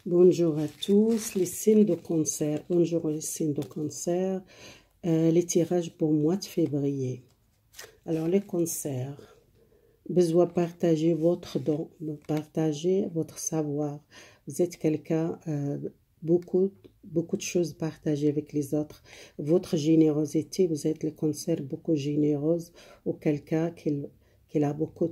Bonjour à tous, les signes de cancer. Bonjour les signes de cancer. Les tirages pour le mois de février. Alors les cancers, besoin de partager votre don, de partager votre savoir. Vous êtes quelqu'un, beaucoup de choses partagées avec les autres. Votre générosité, vous êtes le cancer beaucoup généreuse ou quelqu'un qui a beaucoup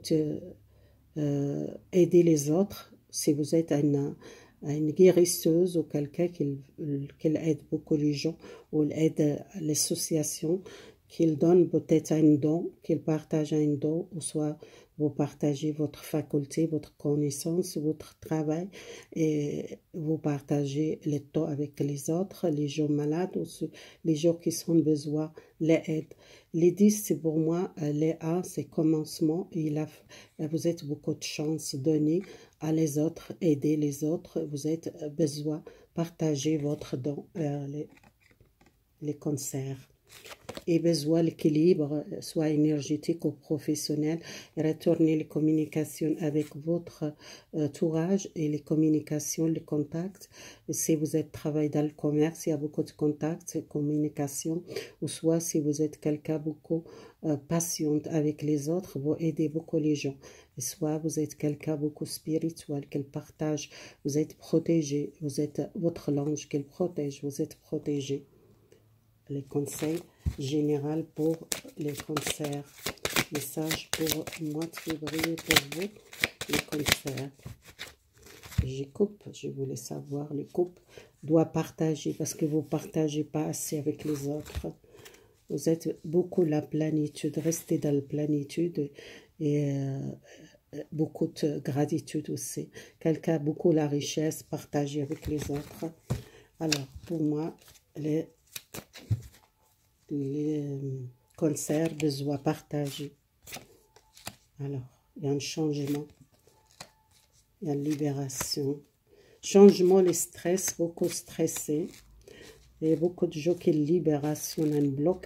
aider les autres. Si vous êtes une guérisseuse ou quelqu'un qui aide beaucoup les gens ou aide l'association, qu'il donne peut-être un don, qu'il partage un don, ou soit vous partagez votre faculté, votre connaissance, votre travail, et vous partagez le temps avec les autres, les gens malades, ou les gens qui ont besoin les aide. Les 10, c'est pour moi, les 1, c'est commencement, vous êtes beaucoup de chance donnée à les autres, aider les autres, vous êtes besoin partager votre don, les cancers. Et besoin l'équilibre, soit énergétique ou professionnel, retourner les communications avec votre entourage et les communications, les contacts. Si vous êtes travaillé dans le commerce, il y a beaucoup de contacts, communication, ou soit si vous êtes quelqu'un beaucoup patiente avec les autres, vous aidez beaucoup les gens. Et soit vous êtes quelqu'un beaucoup spirituel, qu'elle partage, vous êtes protégé, vous êtes votre l'ange qu'elle protège, vous êtes protégé. Les conseils généraux pour les cancers. Message pour le mois de février pour vous, les cancers. Je voulais savoir, les couples doivent partager parce que vous ne partagez pas assez avec les autres. Vous êtes beaucoup la plénitude, restez dans la plénitude et beaucoup de gratitude aussi. Quelqu'un a beaucoup la richesse, partager avec les autres. Alors, pour moi, les cancers besoin partager. Alors, il y a un changement, il y a une libération. Changement, les stress, beaucoup stressé. Et beaucoup de gens qui libération, un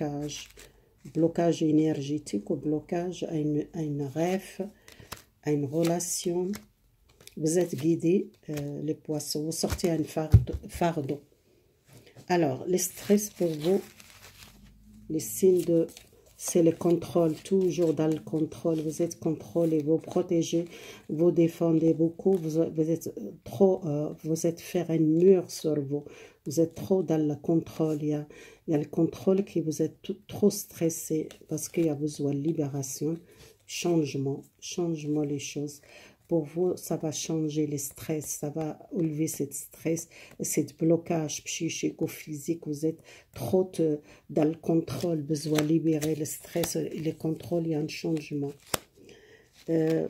blocage énergétique ou blocage à une rêve, à une relation. Vous êtes guidé, les poissons, vous sortez un fardeau. Alors, les stress pour vous, les signes c'est le contrôle, toujours dans le contrôle, vous êtes contrôlé, vous protégez, vous défendez beaucoup, vous êtes trop, vous êtes faire un mur sur vous, vous êtes trop dans le contrôle, il y a le contrôle qui vous êtes trop stressé parce qu'il y a besoin de libération, changement les choses. Pour vous, ça va changer le stress, ça va enlever ce stress, ce blocage psychique ou physique. Vous êtes trop dans le contrôle, besoin de libérer le stress et le contrôle, il y a un changement. Il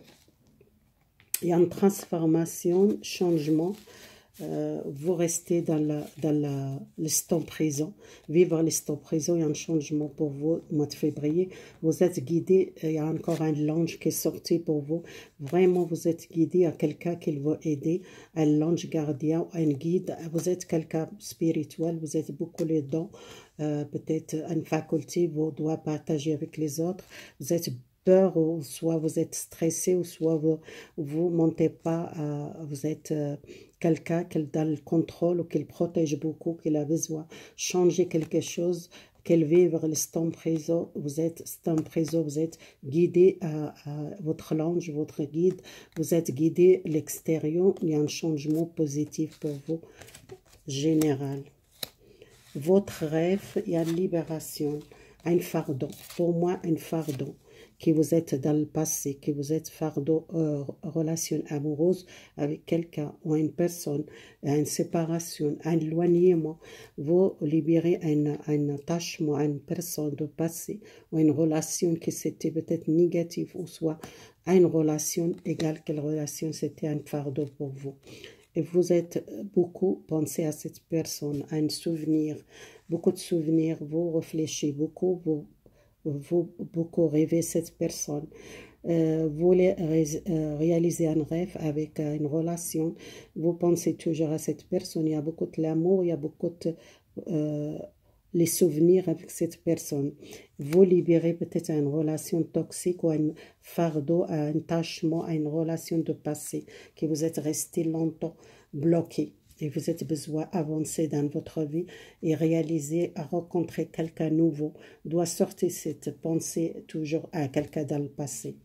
y a une transformation, changement. Vous restez dans l'instant présent, vivre l'instant présent, il y a un changement pour vous au mois de février, vous êtes guidé, il y a encore un ange qui est sorti pour vous, vraiment vous êtes guidé à quelqu'un qui va aider, un ange gardien, un guide, vous êtes quelqu'un spirituel, vous êtes beaucoup les dons, peut-être une faculté, vous devez partager avec les autres, vous êtes peur, ou soit vous êtes stressé, ou soit vous montez pas, vous êtes quelqu'un qui est dans le contrôle ou qui protège beaucoup, qui a besoin changer quelque chose, qu'elle vivre l'instant présent, vous êtes vous êtes guidé à votre ange, votre guide, vous êtes guidé à l'extérieur, il y a un changement positif pour vous, général. Votre rêve, il y a une libération, un fardeau, pour moi un fardeau, que vous êtes dans le passé, que vous êtes fardeau, relation amoureuse avec quelqu'un ou une personne, une séparation, un éloignement, vous libérez un attachement à une personne de passé ou une relation qui c'était peut-être négative ou soit une relation égale quelle relation c'était un fardeau pour vous. Et vous êtes beaucoup pensé à cette personne, à un souvenir, beaucoup de souvenirs, vous réfléchissez beaucoup, vous beaucoup rêvez cette personne, vous voulez réaliser un rêve avec une relation, vous pensez toujours à cette personne, il y a beaucoup de l'amour, il y a beaucoup de les souvenirs avec cette personne. Vous libérez peut-être une relation toxique ou un fardeau, un attachement à une relation de passé, que vous êtes resté longtemps bloqué. et vous êtes besoin d'avancer dans votre vie et réaliser, à rencontrer quelqu'un nouveau, doit sortir cette pensée toujours à quelqu'un dans le passé.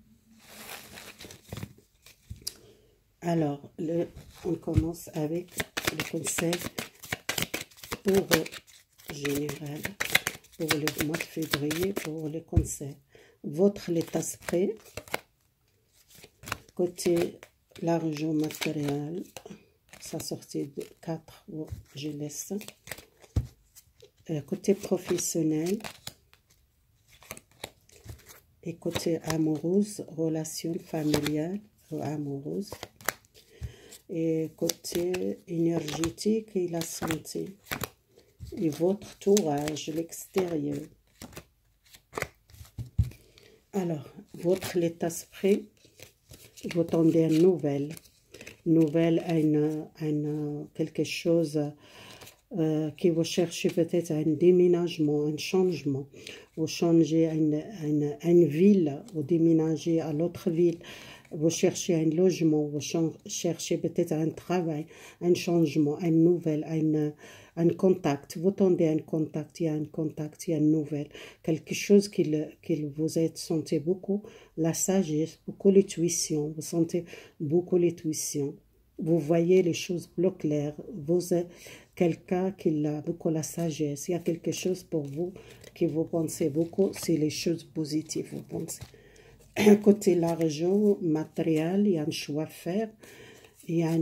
Alors, on commence avec le conseil pour général, pour le mois de février, pour le conseil. Votre état d'esprit, côté l'argent matériel, ça sortit de 4, je laisse. Côté professionnel et côté amoureuse, relation familiale ou amoureuse. Et côté énergétique et la santé. Et votre entourage, l'extérieur. Alors, votre état d'esprit, vous attendez une nouvelle. Nouvelle, quelque chose que vous cherchez peut-être un déménagement, un changement. Vous changez une ville, vous déménagez à l'autre ville. Vous cherchez un logement, vous cherchez peut-être un travail, un changement, une nouvelle, un contact. Vous tendez un contact, il y a un contact, il y a une nouvelle. Quelque chose qu'il vous êtes sentez beaucoup, la sagesse, beaucoup l'intuition. Vous sentez beaucoup l'intuition. Vous voyez les choses plus claires. Vous êtes quelqu'un qui a beaucoup la sagesse. Il y a quelque chose pour vous que vous pensez beaucoup, c'est les choses positives, vous pensez. Côté l'argent matériel, il y a un choix à faire, il y a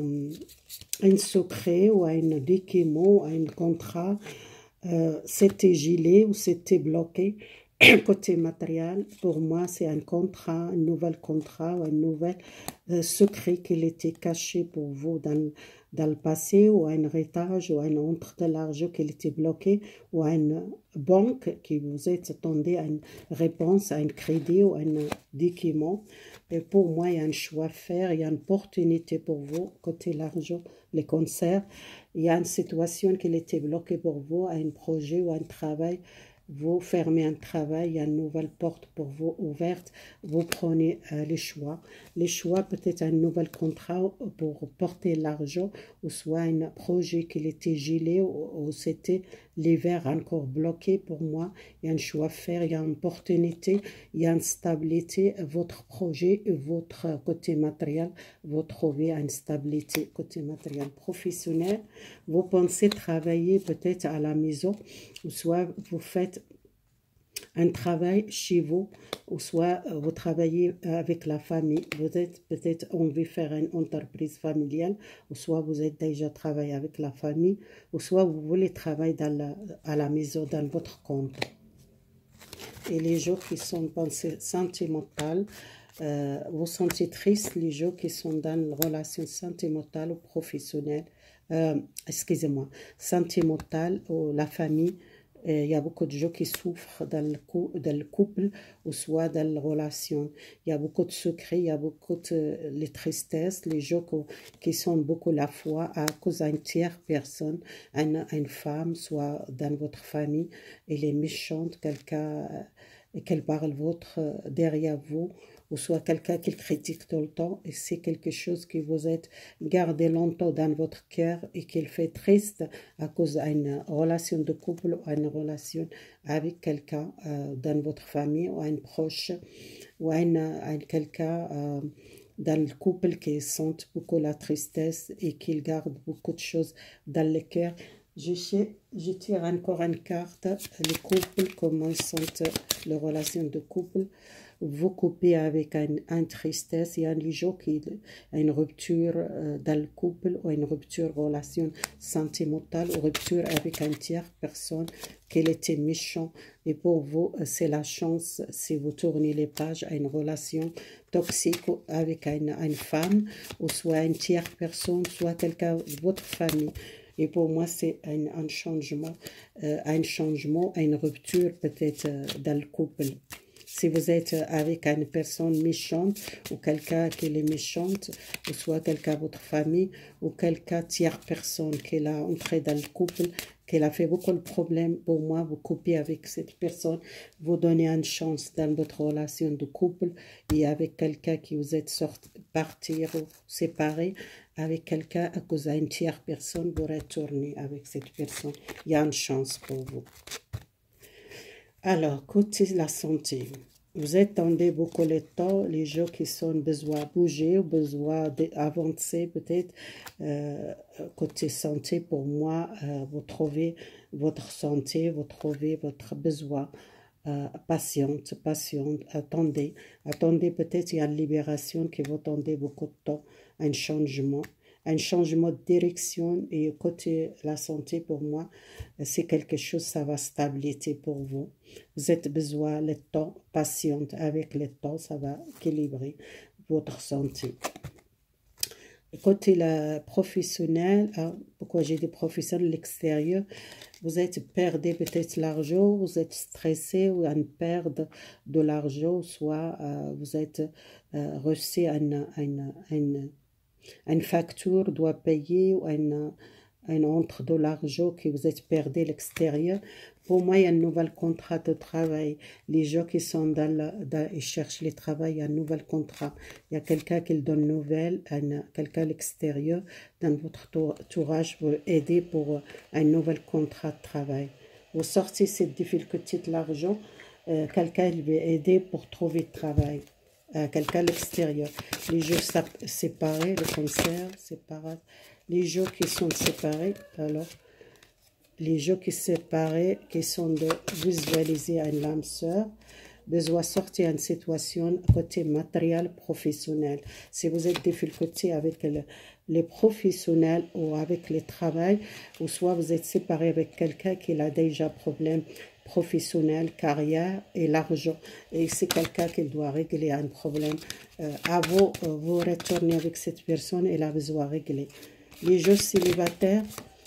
un secret ou un document, un contrat, c'était gelé ou c'était bloqué. Côté matériel, pour moi, c'est un contrat, un nouvel contrat ou un nouvel secret qui était caché pour vous dans le passé, ou un héritage, ou un entre de l'argent qui était bloqué, ou une banque qui vous est attendue à une réponse, à un crédit ou un document. Et pour moi, il y a un choix à faire, il y a une opportunité pour vous, côté l'argent, les concerts. Il y a une situation qui était bloquée pour vous, un projet ou un travail. Vous fermez un travail, il y a une nouvelle porte pour vous ouverte, vous prenez les choix. Les choix, peut-être un nouvel contrat pour porter l'argent, ou soit un projet qui était gelé, ou c'était l'hiver encore bloqué pour moi. Il y a un choix à faire, il y a une opportunité, il y a une stabilité. Votre projet, votre côté matériel, vous trouvez une stabilité côté matériel professionnel. Vous pensez travailler peut-être à la maison, ou soit vous faites un travail chez vous, ou soit vous travaillez avec la famille. Vous êtes peut-être envie de faire une entreprise familiale, ou soit vous êtes déjà travaillé avec la famille, ou soit vous voulez travailler à la maison, dans votre compte. Et les gens qui sont pensées sentimentales, vous sentez triste, les gens qui sont dans une relation sentimentale ou professionnelle, excusez-moi, sentimentale ou la famille. Il y a beaucoup de gens qui souffrent dans le couple, ou soit dans la relation. Il y a beaucoup de secrets, il y a beaucoup de tristesse, les gens qui sont beaucoup la foi à cause d'une tierce personne, une femme, soit dans votre famille, elle est méchante, quelqu'un qu'elle parle derrière vous, ou soit quelqu'un qui critique tout le temps, et c'est quelque chose que vous êtes gardé longtemps dans votre cœur et qui le fait triste à cause d'une relation de couple ou une relation avec quelqu'un dans votre famille ou un proche ou quelqu'un dans le couple qui sent beaucoup la tristesse et qui garde beaucoup de choses dans le cœur. Je tire encore une carte, les couples, comment ils sentent les relations de couple. Vous coupez avec une tristesse, il y a des gens qui ont une rupture dans le couple, ou une rupture relation sentimentale, ou rupture avec une tierce personne, qu'elle était méchant. Et pour vous, c'est la chance, si vous tournez les pages, à une relation toxique avec une femme, ou soit une tierce personne, soit quelqu'un de votre famille. Et pour moi, c'est un changement, une rupture peut-être dans le couple. Si vous êtes avec une personne méchante, ou quelqu'un qui est méchante, ou soit quelqu'un de votre famille, ou quelqu'un tierce personne qui a entré dans le couple, qui a fait beaucoup de problèmes, pour moi, vous coupez avec cette personne, vous donnez une chance dans votre relation de couple, et avec quelqu'un qui vous êtes partir ou séparer, avec quelqu'un à cause d'une tierce personne, vous retournez avec cette personne. Il y a une chance pour vous. Alors, côté la santé, vous attendez beaucoup le temps, les gens qui ont besoin de bouger, besoin d'avancer peut-être. Côté santé, pour moi, vous trouvez votre santé, vous trouvez votre besoin. Patiente, attendez peut-être il y a une libération qui vous attendez beaucoup de temps, un changement de direction. Et côté la santé, pour moi, c'est quelque chose, ça va stabilité pour vous. Vous avez besoin de temps, patiente avec le temps, ça va équilibrer votre santé. Côté la professionnel, pourquoi j'ai des professionnels de l'extérieur, vous êtes perdez peut-être l'argent, vous êtes stressé ou une perte de l'argent, soit vous êtes reçu une facture doit payer ou un entre de l'argent que vous êtes perdu à l'extérieur. Pour moi, il y a un nouvel contrat de travail. Les gens qui sont ils cherchent le travail, il y a un nouvel contrat. Il y a quelqu'un qui donne nouvelle, quelqu'un à l'extérieur, dans votre entourage pour aider pour un nouvel contrat de travail. Vous sortez cette difficulté de l'argent, quelqu'un va aider pour trouver du travail. Quelqu'un à l'extérieur. Les jeux séparés, le cancer, séparés. Les jeux qui sont séparés, alors, les jeux qui sont séparés, qui sont de visualiser une âme sœur, besoin de sortir d'une situation côté matériel, professionnel. Si vous êtes difficulté avec les professionnels ou avec le travail, ou soit vous êtes séparé avec quelqu'un qui a déjà problème professionnel, carrière et l'argent. Et c'est quelqu'un qui doit régler un problème. Avant, vous retournez avec cette personne, elle a besoin de régler. Les jeux célibataires,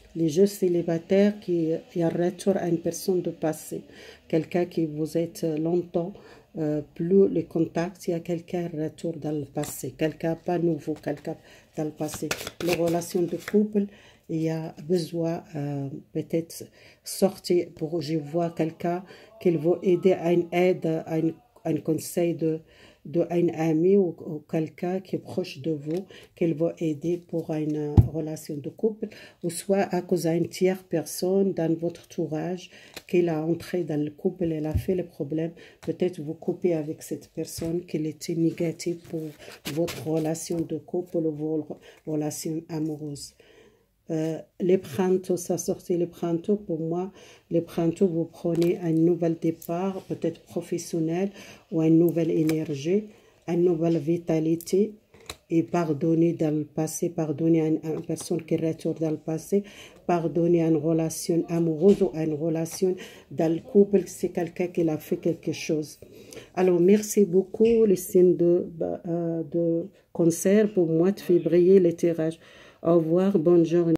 qui y a un retour à une personne de passé. Quelqu'un qui vous êtes longtemps, plus les contacts, il y a quelqu'un retour dans le passé. Quelqu'un pas nouveau, quelqu'un dans le passé. Les relations de couple, il y a besoin peut-être sortir pour je vois quelqu'un qui va aider à une aide, à un conseil de un ami ou quelqu'un qui est proche de vous, qu'il va aider pour une relation de couple, ou soit à cause d'une tierce personne dans votre entourage qui a entré dans le couple, elle a fait le problème, peut-être vous coupez avec cette personne qui était négative pour votre relation de couple ou votre relation amoureuse. Les printemps, ça sortait les printemps, pour moi, les printemps, vous prenez un nouvel départ, peut-être professionnel, ou une nouvelle énergie, une nouvelle vitalité, et pardonner dans le passé, pardonner à une personne qui retourne dans le passé, pardonner à une relation amoureuse ou à une relation dans le couple, c'est quelqu'un qui a fait quelque chose. Alors, merci beaucoup, les signes de cancer pour moi de février, les tirages. Au revoir, bonne journée.